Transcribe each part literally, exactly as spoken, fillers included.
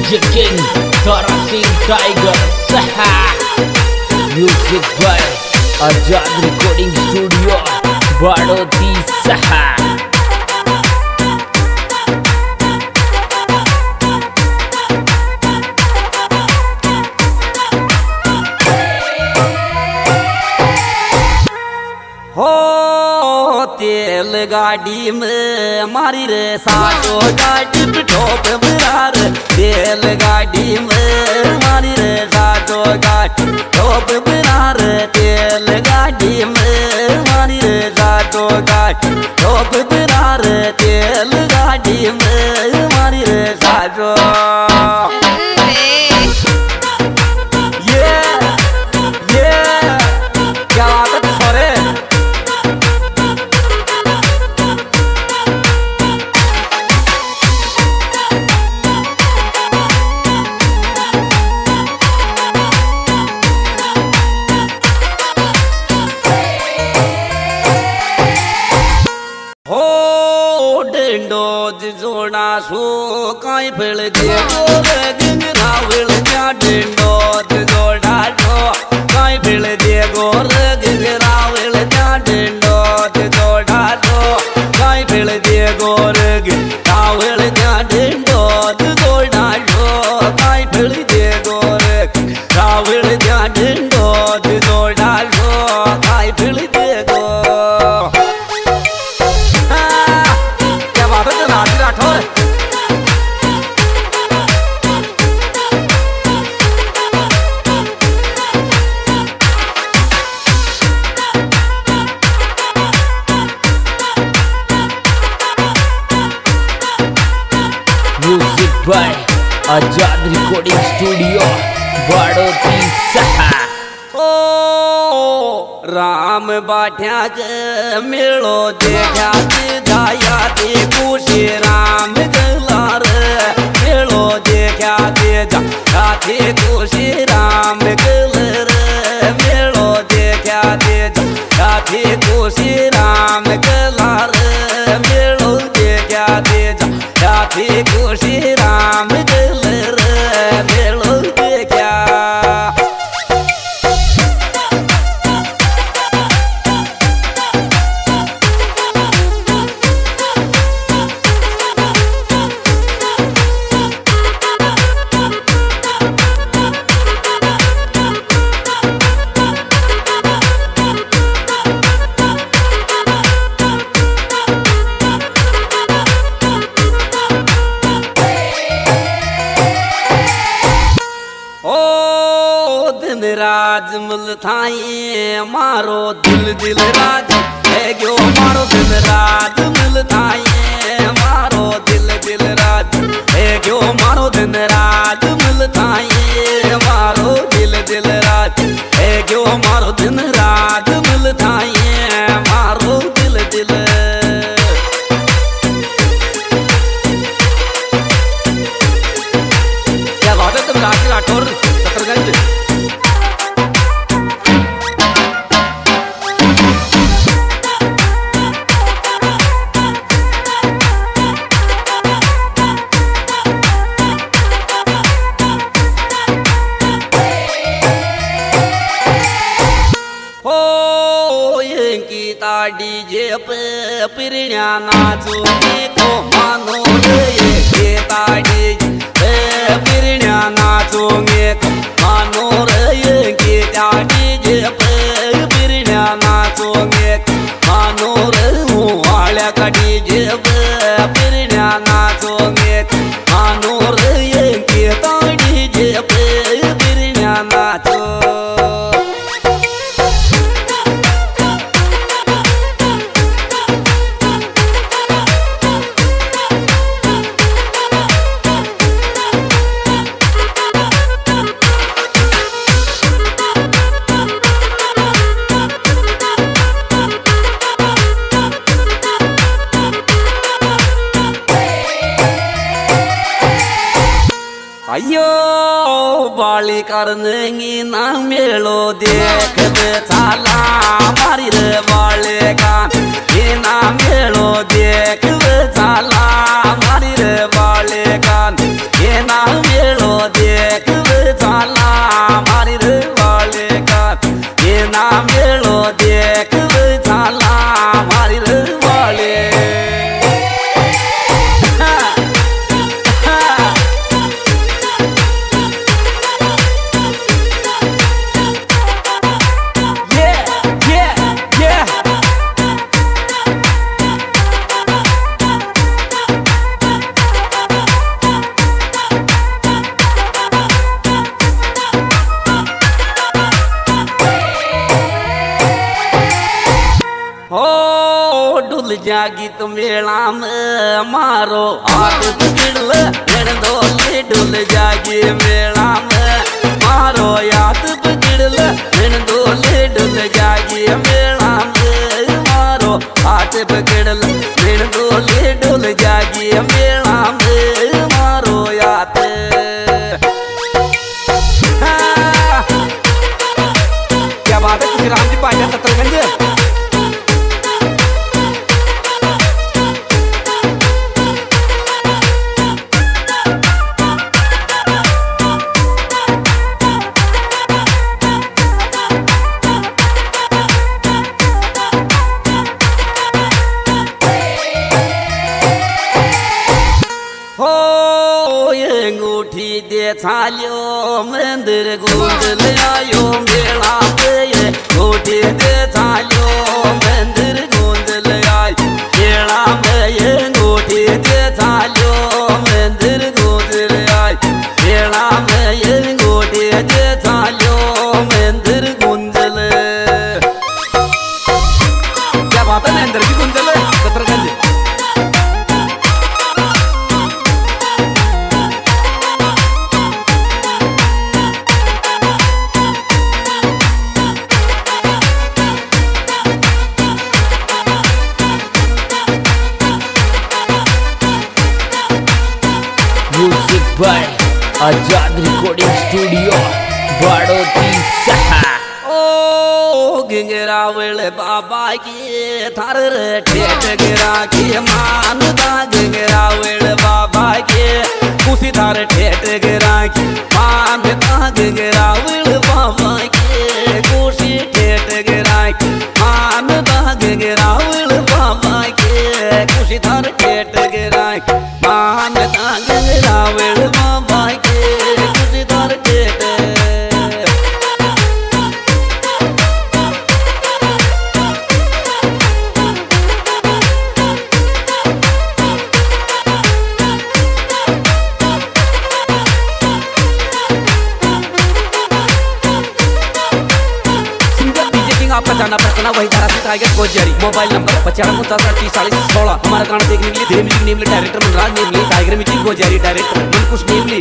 DJ king Tara Singh tiger सहा music by Azad recording studio बाड़ोती सहा। हो तेल गाड़ी में मारी रे साटो गाड़ी ठोप बिरार, तेल गाड़ी में मारी रे साटो गाड़ी ठोप बिरार, तेल गाड़ी में मारी रे साटो गाड़ी ठोप बिरार, तेल गाड़ी में मारी रे साटो। ये ये क्या बात है छोरे। जोड़ा सो काई फेल दे गोरे दिन रावल जा डेंडो जोड़ा सो काई फेल दे गोरे दिन रावल जा डेंडो जोड़ा सो काई फेल दे गोरे दिन रावल जा डेंडो जोड़ा सो काई फेल दे गोरे रावल जा डेंडो जोड़ा सो काई फेल दे गो। Music by Azad recording studio बाड़ोती सहा। ओ राम बाठ्या के मेलो देखा दाया ते खुशी राम गलार मेलो देखा दे जा थे खुशी राम गलर मेलो देखा दे जा थे खुशी राम गलार मेलो देखा दे जा थे खुशी राम गलर मेलो देखा। राज मिल थाई मारो दिल दिल राज है गयो मारो दिल राज मिल थाई मारो दिल दिल राज है गयो मारो दिन राज मिल थाई मारो दिल दिल राज है गयो मारो दिन राज मिल थाई मारो दिल दिल। क्या बात है तुम राज राठौर सतरगंज। डीजे पे पिरण्या नाचो को मानो रे गीता डीजे पे पिरण्या नाचो को मानो रे गीता डीजे पे पिरण्या नाचो को मानो रे वाल्या का डीजे पे पिरण्या नाचो को मानो रे गीता डीजे पे पिरण्या नाचो। अयो बाली करनेंगी ना मेलो देख दे चाला मारी रे बाले कान ये ना मेलो देख दे चाला मारी रे बाले कान ये ना मेलो जागीत मेला में मारो हाथ पकड़ ले डोले डोल जागी मेला में मारो हाथ पकड़ ले डोले डोल जागी मेला में मारो हाथ पकड़ ले डोले डोल जागी मेला में मारो हाथ। क्या बात है श्री राम जी पाया सतरगंज। अंगूठी दे थालियो मंदिर गुंजल आयो मेला पे अंगूठी दे थालियो मंदिर गुंजल आयो मेला में अंगूठी दे थालियो मंदिर गुंजल आयो मेला में अंगूठी दे थालियो मंदिर गुंजल। क्या बात है मंदिर की गुंजल सतरगंज। Music by Azad recording studio बाड़ोती सहा। ओ गिंगरावल बाबा की थार ठेठ गिरा की मानदा गिंगरावल बाबा के खुशी थार ठेठ गिरा की मानदा गिंगरावल बाबा के खुशी ठेठ गिरा की मानदा गिंगरावल बाबा के खुशी थार ठेठ गिरा की मानदा गिंगरावल बाबा के खुशी थार ठेठ। आपका जाना पड़ता वही धारा से टाइगर कोच जारी। मोबाइल नंबर पचानवे उनचास तीस चालीस सोलह। हमारा गाना देखने के लिए Dev music namely director Manraj namely tiger music कोच जारी डायरेक्टर मनकुश नेमली।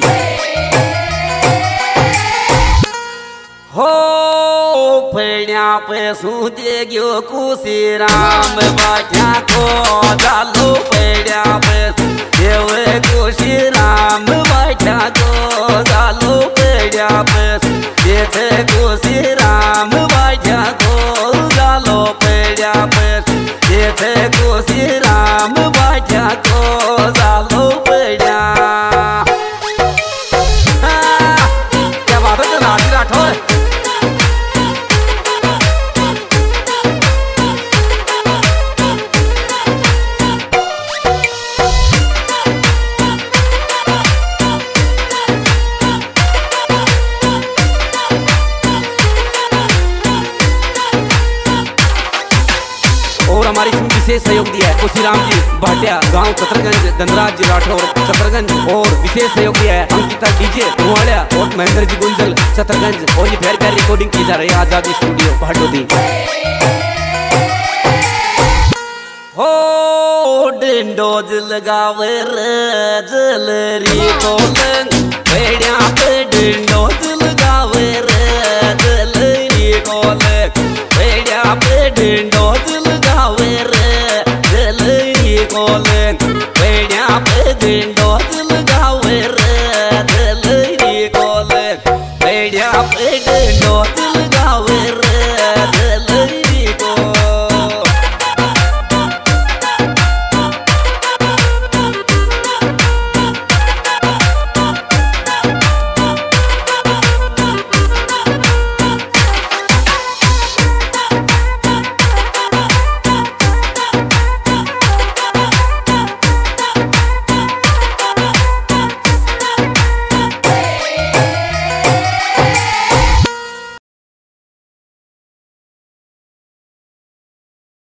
हो फेड़िया पे सूते गयो खुशी राम बाठा को डालो फेड़िया पे देवे खुशी राम बाठा को डालो फेड़िया पे देवे खुशी राम बाठा को डालो फेड़िया पे देवे खुशी राम बाठा को डालो फेड़िया। क्या बात है राजी राठौर। और हमारी इसमें विशेष सहयोग दिया है खुशी राम जी भाटिया गांव सतरगंज धनराज जी राठौर सतरगंज। और विशेष सहयोग दिया है अंकिता डीजे धुआड़िया और महेंद्र जी गुंजल सतरगंज। और ये प्यार प्यार रिकॉर्डिंग की जा रही है आजादी स्टूडियो भाटोदी। हो डिंडोज लगावे रे जलरी कोलन भेड़िया पे डिंडोज लगावे रे जलरी कोलन भेड़िया पे डिंडोज लगावे रे जलरी कोलन